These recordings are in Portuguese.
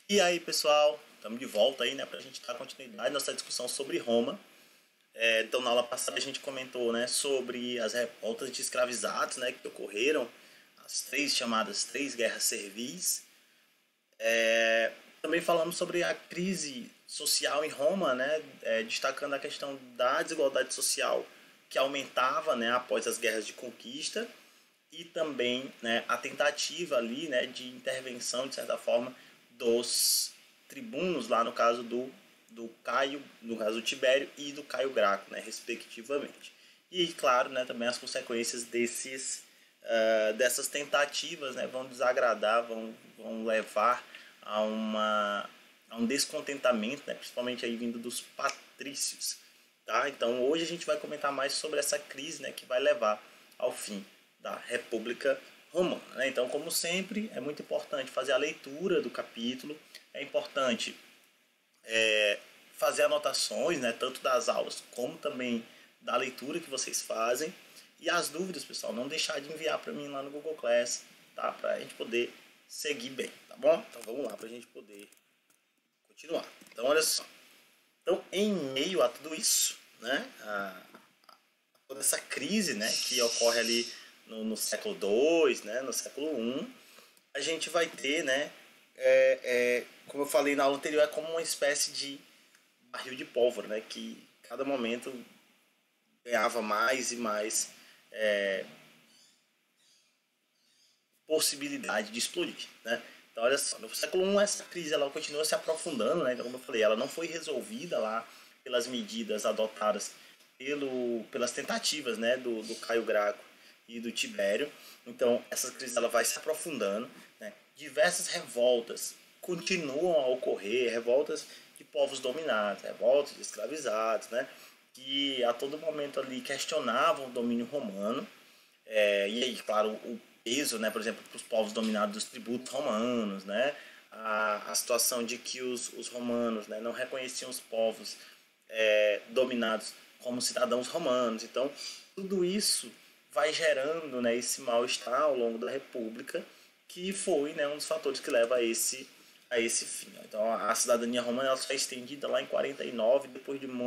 E aí, pessoal, estamos de volta aí, né, para a gente dar continuidade à nossa discussão sobre Roma. Então, na aula passada a gente comentou, né, sobre as revoltas de escravizados, né, que ocorreram, as três guerras servis. Também falamos sobre a crise social em Roma, né, destacando a questão da desigualdade social que aumentava, né, após as guerras de conquista, e também, né, a tentativa ali, né, de intervenção, de certa forma, dos tribunos, lá no caso do Caio, no caso do Tibério e do Caio Graco, né, respectivamente. E, claro, né, também as consequências dessas tentativas, né, vão desagradar, vão levar a um descontentamento, né, principalmente aí vindo dos patrícios. Tá? Então hoje a gente vai comentar mais sobre essa crise, né, que vai levar ao fim da República Romana. Né? Então, como sempre, é muito importante fazer a leitura do capítulo, é importante fazer anotações, né, tanto das aulas como também da leitura que vocês fazem. E as dúvidas, pessoal, não deixar de enviar para mim lá no Google Class, tá? Para a gente poder seguir bem, tá bom? Então vamos lá para a gente poder continuar. Então olha só. Então, em meio a tudo isso, né, toda essa crise, né, que ocorre ali no século II, né, no século I, a gente vai ter, né, como eu falei na aula anterior, é como uma espécie de barril de pólvora, né, que cada momento ganhava mais e mais possibilidade de explodir, né? Então, olha só, no século I essa crise ela continua se aprofundando, né? Então, como eu falei, ela não foi resolvida lá pelas medidas adotadas pelas tentativas, né, do Caio Graco e do Tibério. Então, essa crise ela vai se aprofundando, né? Diversas revoltas continuam a ocorrer, revoltas de povos dominados, revoltas de escravizados, né? Que a todo momento ali questionavam o domínio romano. E aí, claro, o peso, né, por exemplo, para os povos dominados dos tributos romanos, né, a situação de que os romanos, né, não reconheciam os povos dominados como cidadãos romanos. Então, tudo isso vai gerando, né, esse mal-estar ao longo da República, que foi, né, um dos fatores que leva a esse fim. Então, a cidadania romana ela foi estendida lá em 49, depois de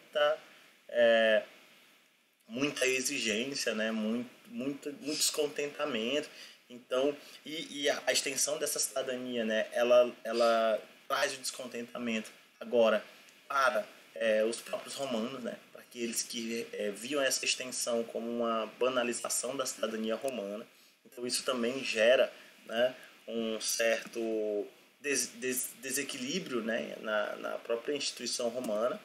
muita exigência, né? Muito descontentamento. Então, e a extensão dessa cidadania, né? Ela traz o descontentamento agora para os próprios romanos, né? Para aqueles que viam essa extensão como uma banalização da cidadania romana. Então, isso também gera, né, um certo desequilíbrio, né, na própria instituição romana.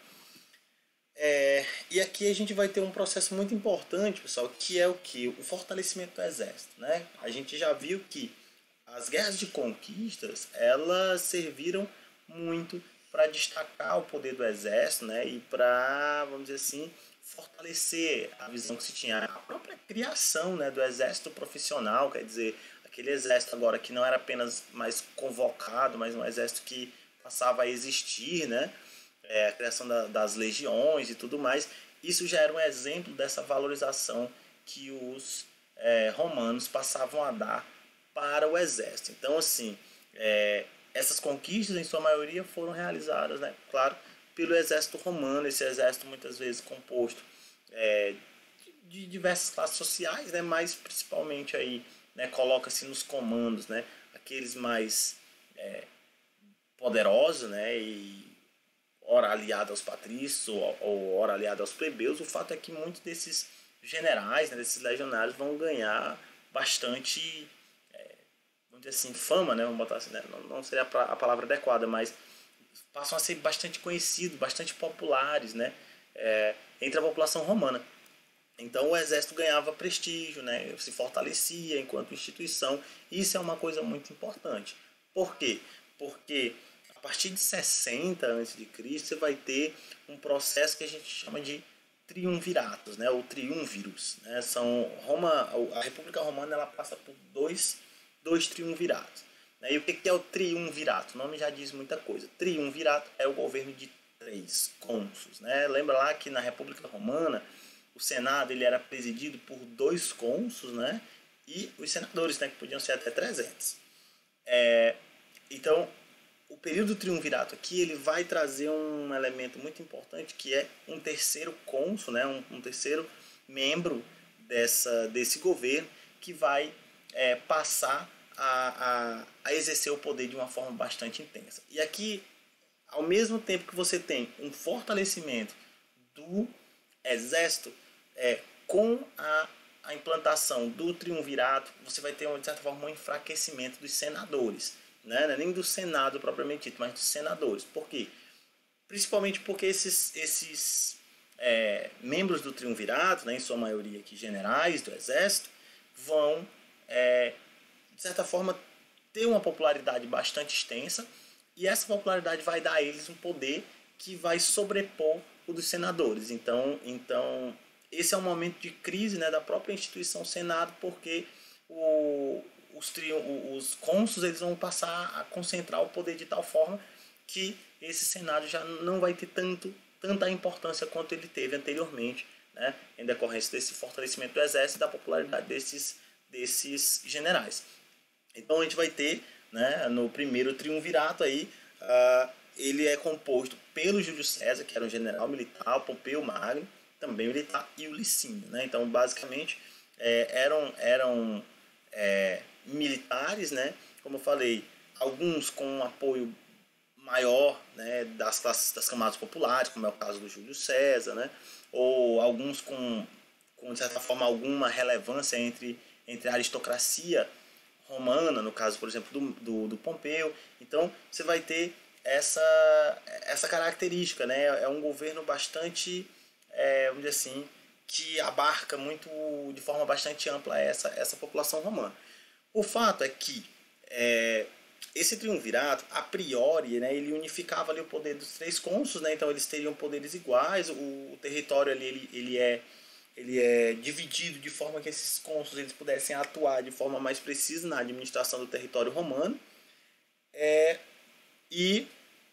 E aqui a gente vai ter um processo muito importante, pessoal, que é o que? O fortalecimento do exército, né? A gente já viu que as guerras de conquistas, elas serviram muito para destacar o poder do exército, né? E para, vamos dizer assim, fortalecer a visão que se tinha, a própria criação, né, do exército profissional, quer dizer, aquele exército agora que não era apenas mais convocado, mas um exército que passava a existir, né? A criação das legiões e tudo mais, isso já era um exemplo dessa valorização que os romanos passavam a dar para o exército. Então, assim, essas conquistas, em sua maioria, foram realizadas, né, claro, pelo exército romano, esse exército muitas vezes composto de diversas classes sociais, né, mas principalmente aí, né, coloca-se nos comandos, né, aqueles mais poderosos, né, e ora aliado aos patrícios ou ora aliado aos plebeus. O fato é que muitos desses generais, né, desses legionários vão ganhar bastante, vamos dizer assim, fama, né, vamos botar assim, né, não seria a palavra adequada, mas passam a ser bastante conhecidos, bastante populares, né, entre a população romana. Então o exército ganhava prestígio, né, se fortalecia enquanto instituição. Isso é uma coisa muito importante. Por quê? Porque a partir de 60 a.C. você vai ter um processo que a gente chama de triunviratos, né, ou triunviros. Né, a República Romana ela passa por dois triunviratos. Né, e o que é o triunvirato? O nome já diz muita coisa. Triunvirato é o governo de 3 cônsules. Né? Lembra lá que na República Romana o Senado ele era presidido por 2 cônsules, né, e os senadores, né, que podiam ser até 300. Então, o período do triunvirato aqui ele vai trazer um elemento muito importante que é um terceiro cônsul, né, um terceiro membro desse governo que vai passar a exercer o poder de uma forma bastante intensa. E aqui, ao mesmo tempo que você tem um fortalecimento do exército, com a implantação do triunvirato, você vai ter, de certa forma, um enfraquecimento dos senadores. Né? Não é nem do Senado propriamente dito, mas dos senadores. Por quê? Principalmente porque esses membros do triunvirato, né, em sua maioria aqui generais do exército, vão, de certa forma, ter uma popularidade bastante extensa, e essa popularidade vai dar a eles um poder que vai sobrepor o dos senadores. Então esse é um momento de crise, né, da própria instituição Senado, porque os cônsules eles vão passar a concentrar o poder de tal forma que esse Senado já não vai ter tanta importância quanto ele teve anteriormente, né, em decorrência desse fortalecimento do exército e da popularidade desses generais. Então a gente vai ter, né, no primeiro triunvirato aí, ele é composto pelo Júlio César, que era um general militar, Pompeu Magno, também militar, e o Licínio. Né? Então, basicamente, eram militares, né? Como eu falei, alguns com um apoio maior, né, das camadas populares, como é o caso do Júlio César, né? Ou alguns com de certa forma, alguma relevância entre a aristocracia romana, no caso, por exemplo, do Pompeu. Então, você vai ter essa característica, né? É um governo bastante, vamos dizer assim, que abarca muito, de forma bastante ampla essa população romana. O fato é que esse triunvirato, a priori, né, ele unificava ali o poder dos três cônsules, né? Então eles teriam poderes iguais, o território ali ele é dividido de forma que esses cônsules eles pudessem atuar de forma mais precisa na administração do território romano. E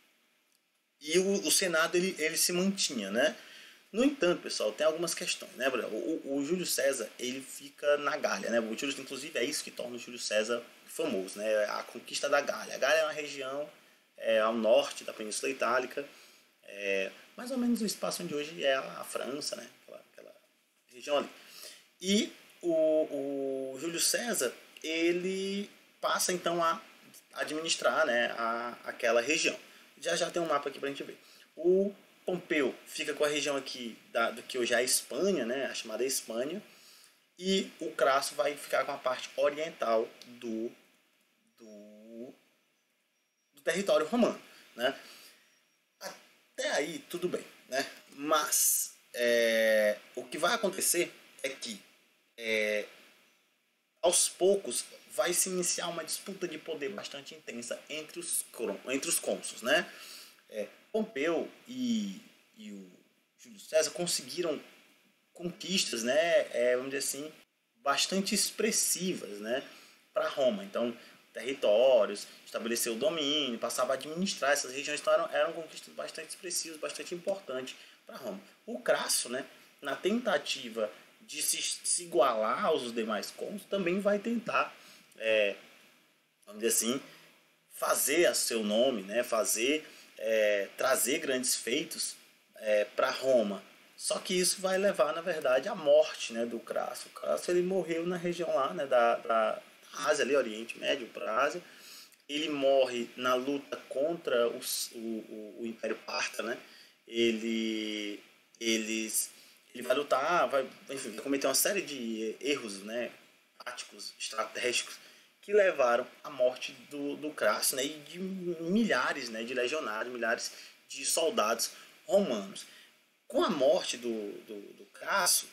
o Senado ele se mantinha, né? No entanto, pessoal, tem algumas questões, né? O Júlio César ele fica na Gália, né? O Júlio, inclusive, é isso que torna o Júlio César famoso, né? A conquista da Gália. A Gália é uma região ao norte da Península Itálica, mais ou menos o espaço onde hoje é a França, né? Aquela região ali. E o Júlio César ele passa então a administrar, né, aquela região. Já tem um mapa aqui para a gente ver. O Pompeu fica com a região aqui do que hoje é a Espanha, né, a chamada Espanha, e o Crasso vai ficar com a parte oriental do território romano, né? Até aí tudo bem, né? Mas o que vai acontecer é que aos poucos vai se iniciar uma disputa de poder bastante intensa entre os cônsules, né? Pompeu e o Júlio César conseguiram conquistas, né? Vamos dizer assim, bastante expressivas, né? Para Roma. Então, territórios, estabeleceu o domínio, passava a administrar essas regiões, então eram conquistas bastante expressivas, bastante importantes para Roma. O Crasso, né? Na tentativa de se igualar aos demais cônsules, também vai tentar, vamos dizer assim, fazer a seu nome, né? Trazer grandes feitos para Roma. Só que isso vai levar, na verdade, à morte, né, do Crasso. O Crasso ele morreu na região lá, né, da Ásia, ali, Oriente Médio para a Ásia. Ele morre na luta contra o Império Parta, né? Ele vai lutar, vai cometer uma série de erros, né, táticos, estratégicos, que levaram à morte do Crasso, né, e de milhares, né, de legionários, milhares de soldados romanos. Com a morte do Crasso,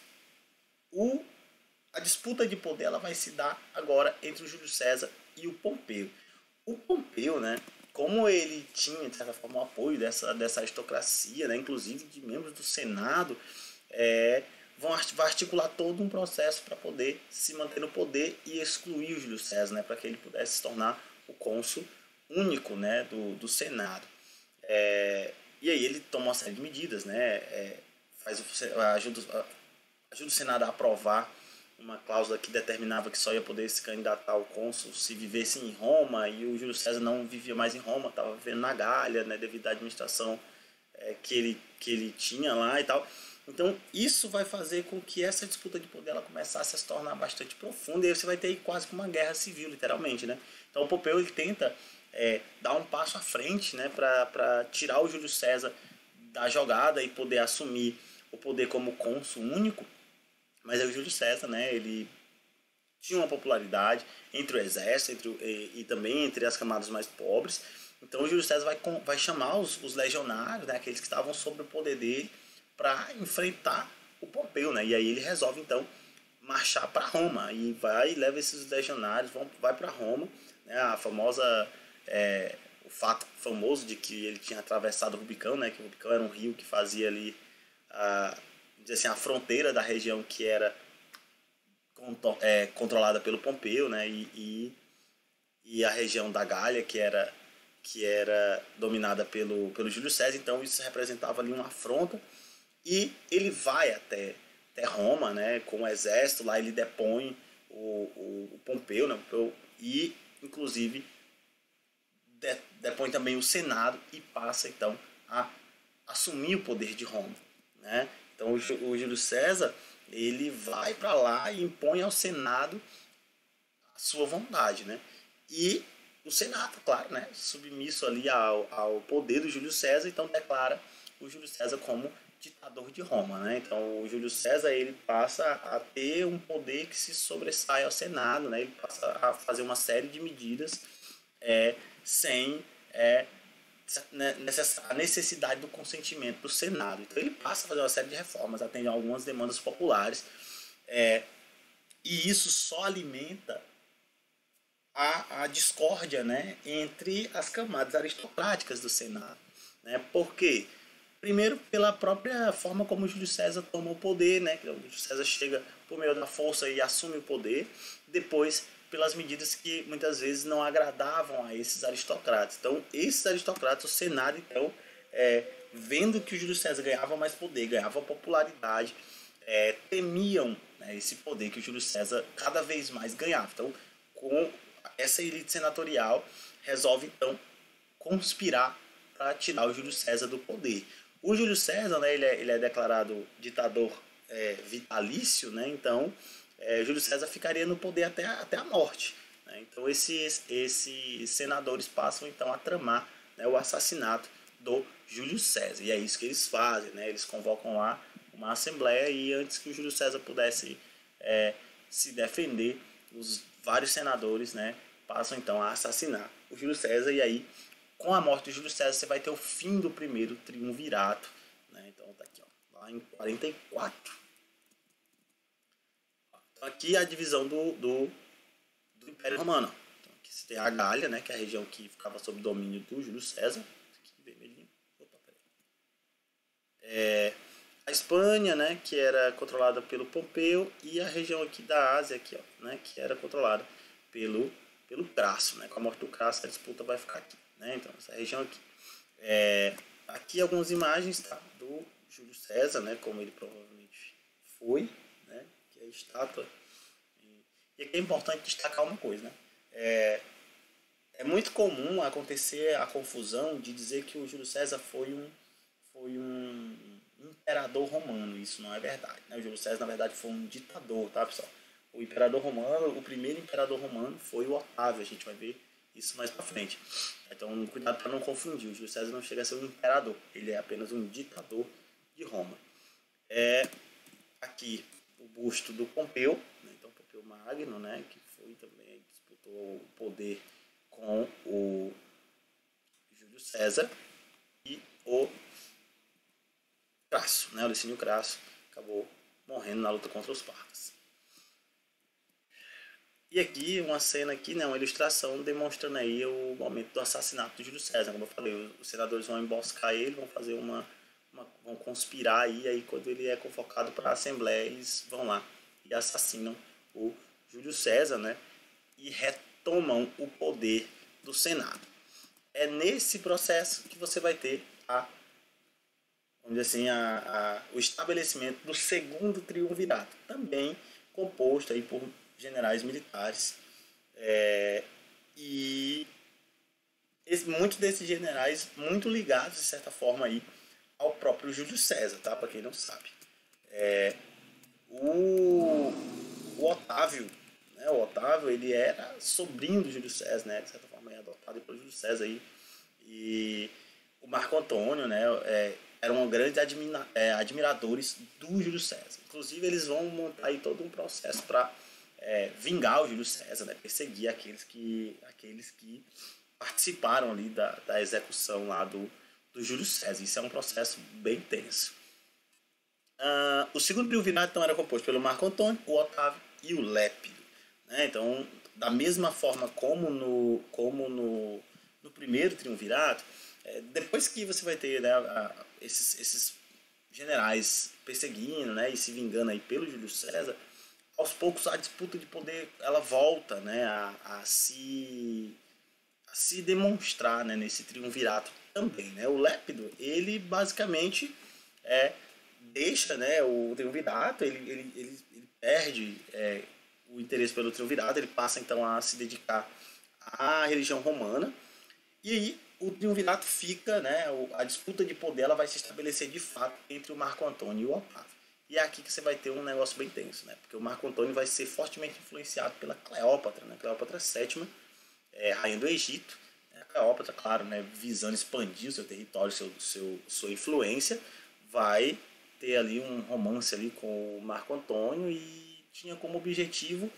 a disputa de poder ela vai se dar agora entre o Júlio César e o Pompeu. O Pompeu, né, como ele tinha, de certa forma, o apoio dessa aristocracia, né, inclusive de membros do Senado, vai articular todo um processo para poder se manter no poder e excluir o Júlio César, né, para que ele pudesse se tornar o cônsul único, né, do Senado. E aí ele toma uma série de medidas, né, ajuda o Senado a aprovar uma cláusula que determinava que só ia poder se candidatar ao cônsul se vivesse em Roma, e o Júlio César não vivia mais em Roma, estava vivendo na Gália, né, devido à administração que ele tinha lá e tal. Então isso vai fazer com que essa disputa de poder ela começasse a se tornar bastante profunda, e aí você vai ter quase que uma guerra civil, literalmente, né? Então o Pompeu ele tenta dar um passo à frente, né, para tirar o Júlio César da jogada e poder assumir o poder como cônsul único. Mas aí o Júlio César, né, ele tinha uma popularidade entre o exército e também entre as camadas mais pobres. Então o Júlio César vai chamar os legionários, né, aqueles que estavam sob o poder dele, para enfrentar o Pompeu, né? E aí ele resolve então marchar para Roma e leva esses legionários, vai para Roma, né? A famosa o fato famoso de que ele tinha atravessado o Rubicão, né? Que o Rubicão era um rio que fazia ali a fronteira da região que era controlada pelo Pompeu, né? E a região da Gália que era dominada pelo Júlio César. Então isso representava ali uma afronta, e ele vai até Roma, né, com o exército. Lá ele depõe o Pompeu, né, e inclusive depõe também o Senado e passa então a assumir o poder de Roma, né? Então o Júlio César ele vai para lá e impõe ao Senado a sua vontade, né? E o Senado, claro, né, submisso ali ao poder do Júlio César, então declara o Júlio César como ditador de Roma, né? Então o Júlio César ele passa a ter um poder que se sobressai ao Senado, né? Ele passa a fazer uma série de medidas sem a necessidade do consentimento do Senado. Então ele passa a fazer uma série de reformas, atende a algumas demandas populares, e isso só alimenta a discórdia, né, entre as camadas aristocráticas do Senado, né? Por quê? Primeiro, pela própria forma como Júlio César tomou o poder, né? O Júlio César chega por meio da força e assume o poder. Depois, pelas medidas que muitas vezes não agradavam a esses aristocratas. Então, esses aristocratas, o Senado, então, vendo que o Júlio César ganhava mais poder, ganhava popularidade, temiam, né, esse poder que o Júlio César cada vez mais ganhava. Então, com essa elite senatorial, resolve, então, conspirar para tirar o Júlio César do poder. O Júlio César, né, ele é declarado ditador vitalício, né? Então Júlio César ficaria no poder até a morte, né? Então esses senadores passam então a tramar, né, o assassinato do Júlio César, e é isso que eles fazem, né? Eles convocam lá uma assembleia, e antes que o Júlio César pudesse se defender, os vários senadores, né, passam então a assassinar o Júlio César. E aí, com a morte de Júlio César, você vai ter o fim do primeiro triunvirato, né? Então tá aqui, ó, lá em 44. Então aqui a divisão do Império Romano. Então aqui você tem a Gália, né, que é a região que ficava sob domínio do Júlio César. Aqui, vermelhinho. Opa, peraí. A Espanha, né, que era controlada pelo Pompeu, e a região aqui da Ásia, aqui, ó, né, que era controlada pelo Crasso, né? Com a morte do Crasso, a disputa vai ficar aqui, né? Então essa região aqui. Aqui algumas imagens, tá, do Júlio César, né, como ele provavelmente foi, né, que é a estátua. E aqui é importante destacar uma coisa, né? É muito comum acontecer a confusão de dizer que o Júlio César foi um imperador romano. Isso não é verdade, né? O Júlio César, na verdade, foi um ditador, tá, pessoal? O imperador romano, o primeiro imperador romano foi o Otávio. A gente vai ver isso mais pra frente. Então, cuidado para não confundir. O Júlio César não chega a ser um imperador. Ele é apenas um ditador de Roma. Aqui o busto do Pompeu, né? Então, Pompeu Magno, né? Que foi também, disputou o poder com o Júlio César, e o Crasso, né? O Licínio Crasso acabou morrendo na luta contra os partos. E aqui uma cena aqui, né, uma ilustração demonstrando aí o momento do assassinato de Júlio César. Como eu falei, os senadores vão emboscar ele, vão fazer vão conspirar aí quando ele é convocado para a Assembleia, eles vão lá e assassinam o Júlio César, né, e retomam o poder do Senado. É nesse processo que você vai ter vamos dizer assim, o estabelecimento do segundo triunvirato, também composto aí por generais militares. E muitos desses generais muito ligados, de certa forma, aí, ao próprio Júlio César, tá? Para quem não sabe. O Otávio, né? O Otávio, ele era sobrinho do Júlio César, né? De certa forma, é adotado pelo Júlio César aí. E o Marco Antônio, né? Eram grandes admiradores do Júlio César. Inclusive, eles vão montar aí todo um processo para vingar o Júlio César, né? Perseguir aqueles que participaram ali da execução lá do Júlio César. Isso é um processo bem tenso. O segundo triunvirato então era composto pelo Marco Antônio, o Otávio e o Lépido, né? Então, da mesma forma como no primeiro triunvirato, depois que você vai ter, né, esses generais perseguindo, né, e se vingando aí pelo Júlio César, aos poucos a disputa de poder ela volta, né, a se demonstrar, né, nesse triunvirato também, né? O Lépido, ele basicamente deixa, né, o triunvirato, ele perde o interesse pelo triunvirato, ele passa então a se dedicar à religião romana, e aí o triunvirato fica, né, a disputa de poder ela vai se estabelecer de fato entre o Marco Antônio e o Otávio. E é aqui que você vai ter um negócio bem tenso, né? Porque o Marco Antônio vai ser fortemente influenciado pela Cleópatra, né? Cleópatra VII, rainha do Egito. A Cleópatra, claro, né, visando expandir o seu território, sua influência, vai ter ali um romance ali com o Marco Antônio e tinha como objetivo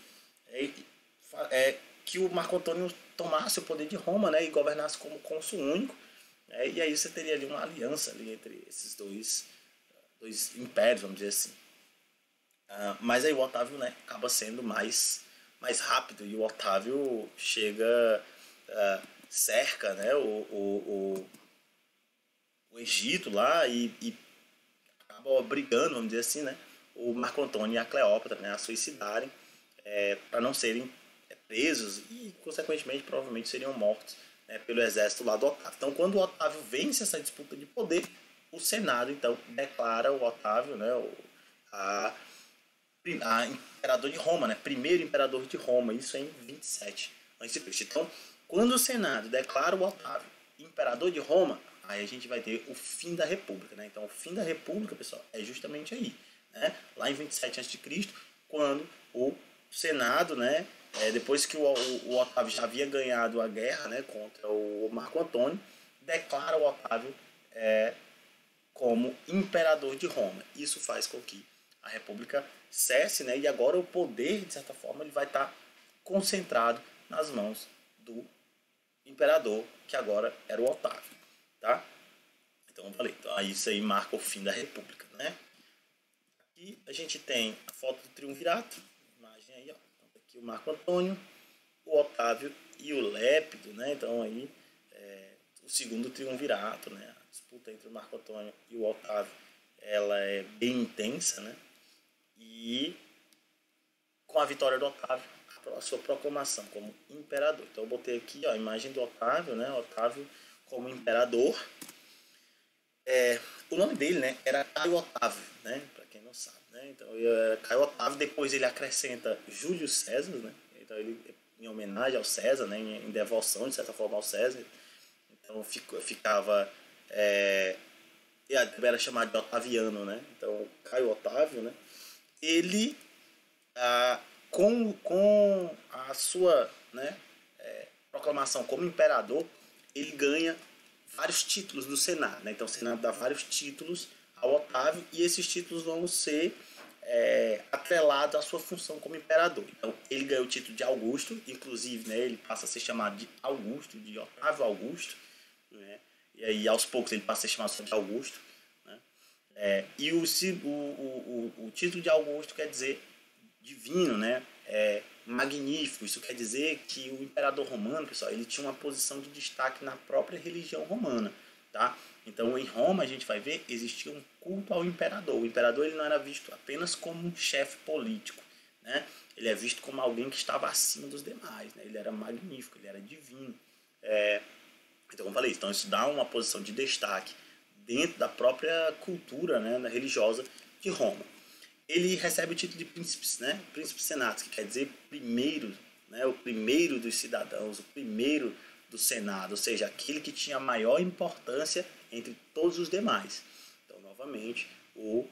que o Marco Antônio tomasse o poder de Roma, né, e governasse como cônsul único, e aí você teria ali uma aliança ali entre esses dois impérios, vamos dizer assim. Mas aí o Otávio, né, acaba sendo mais rápido, e o Otávio chega, cerca, né, o Egito lá e acaba brigando, vamos dizer assim, né, o Marco Antônio e a Cleópatra, né, a suicidarem, para não serem presos e, consequentemente, provavelmente seriam mortos, né, pelo exército lá do Otávio. Então, quando o Otávio vence essa disputa de poder, o Senado, então, declara o Otávio, né, a imperador de Roma, né, primeiro imperador de Roma, isso em 27 a.C. Então, quando o Senado declara o Otávio imperador de Roma, aí a gente vai ter o fim da República, né? Então, o fim da República, pessoal, é justamente aí, né? Lá em 27 a.C., quando o Senado, né, depois que o Otávio já havia ganhado a guerra, né, contra o Marco Antônio, declara o Otávio como imperador de Roma. Isso faz com que a República cesse, né, e agora o poder, de certa forma, ele vai estar concentrado nas mãos do imperador, que agora era o Otávio, tá? Então, eu falei, então, isso aí marca o fim da República, né? Aqui a gente tem a foto do triunvirato, imagem aí, ó. Então, aqui o Marco Antônio, o Otávio e o Lépido, né? Então, aí, o segundo triunvirato, né? A disputa entre o Marco Antônio e o Otávio, ela é bem intensa, né? E com a vitória do Otávio, a sua proclamação como imperador. Então eu botei aqui, ó, a imagem do Otávio, né? Otávio como imperador. O nome dele, né, era Caio Otávio, né? Para quem não sabe, né? Então era Caio Otávio. Depois ele acrescenta Júlio César, né? Então ele, em homenagem ao César, né? Em devoção de certa forma ao César. Então ficava era chamado de Otaviano, né? Então Caio Otávio, né? Ele com a sua, né, proclamação como imperador, ele ganha vários títulos do Senado, né? Então o Senado dá vários títulos ao Otávio e esses títulos vão ser atrelados à sua função como imperador. Então ele ganha o título de Augusto, inclusive, né, ele passa a ser chamado de Augusto, de Otávio Augusto, né? E aí aos poucos ele passa a ser chamado de Augusto, né? E o título de Augusto quer dizer divino, né? Magnífico. Isso quer dizer que o imperador romano, pessoal, ele tinha uma posição de destaque na própria religião romana, tá? Então, em Roma, a gente vai ver, existia um culto ao imperador. O imperador ele não era visto apenas como um chefe político, né? Ele é visto como alguém que estava acima dos demais, né? Ele era magnífico, ele era divino. Então, como eu falei, então isso dá uma posição de destaque dentro da própria cultura, né, religiosa de Roma. ele recebe o título de príncipe, né? Príncipe senatus, que quer dizer primeiro, né? O primeiro dos cidadãos, o primeiro do Senado, ou seja, aquele que tinha maior importância entre todos os demais. Então, novamente, o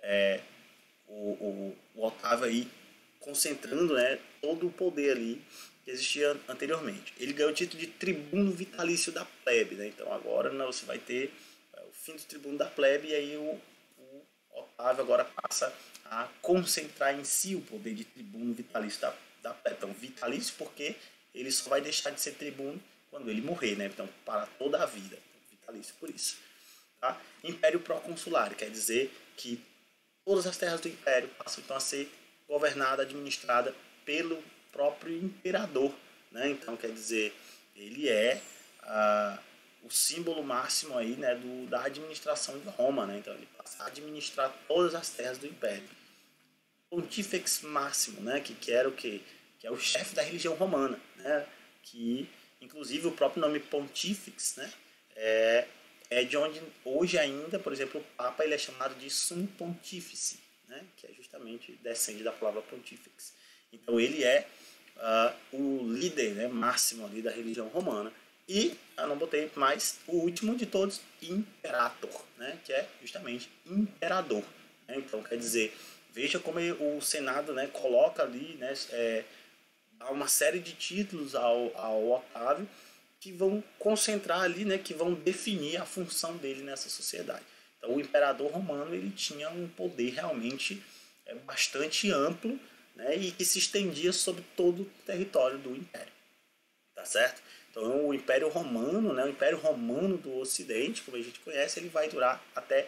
Otávio aí concentrando, né, todo o poder ali que existia anteriormente. Ele ganhou o título de tribuno vitalício da plebe, né? Então agora você vai ter o fim do tribuno da plebe, e aí o Otávio agora passa a concentrar em si o poder de tribuno vitalício da plebe. Então, vitalício porque ele só vai deixar de ser tribuno quando ele morrer, né? Então, para toda a vida. Então, vitalício por isso. Tá? Império Proconsular, quer dizer que todas as terras do império passam então a ser governada, administrada pelo próprio imperador, né? Então, quer dizer, ele é o símbolo máximo aí, né, da administração de Roma, né? Então, ele passa a administrar todas as terras do império. Pontífex máximo, né, que era o quê? Que é o chefe da religião romana, né? Que, inclusive, o próprio nome Pontífex, né, é de onde hoje ainda, por exemplo, o Papa ele é chamado de Sumo Pontífice, né, que é justamente descende da palavra Pontífex. Então ele é o líder, né, máximo ali da religião romana. E eu não botei mais o último de todos, Imperator, né, que é justamente imperador. Né? Então quer dizer, veja como o Senado, né, coloca ali, né, dá uma série de títulos ao Otávio, que vão concentrar ali, né, que vão definir a função dele nessa sociedade. Então, o imperador romano ele tinha um poder realmente bastante amplo, né, e que se estendia sobre todo o território do império. Tá certo? Então, o Império Romano, né, o Império Romano do Ocidente, como a gente conhece, ele vai durar até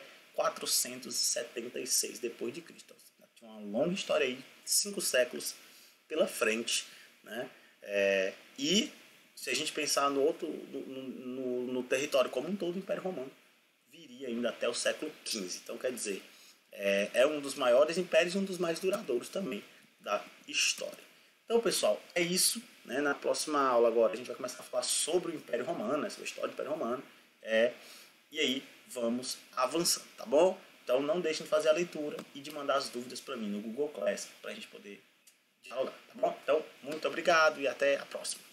476 depois de Cristo. Então, tinha uma longa história aí, 5 séculos pela frente, né? E se a gente pensar no território como um todo, o Império Romano viria ainda até o século XV. Então, quer dizer, é um dos maiores impérios e um dos mais duradouros também da história. Então, pessoal, é isso. Né? Na próxima aula agora a gente vai começar a falar sobre o Império Romano, né? Sobre a história do Império Romano. E aí vamos avançando, tá bom? Então não deixem de fazer a leitura e de mandar as dúvidas para mim no Google Class para a gente poder dialogar, tá bom? Então, muito obrigado e até a próxima.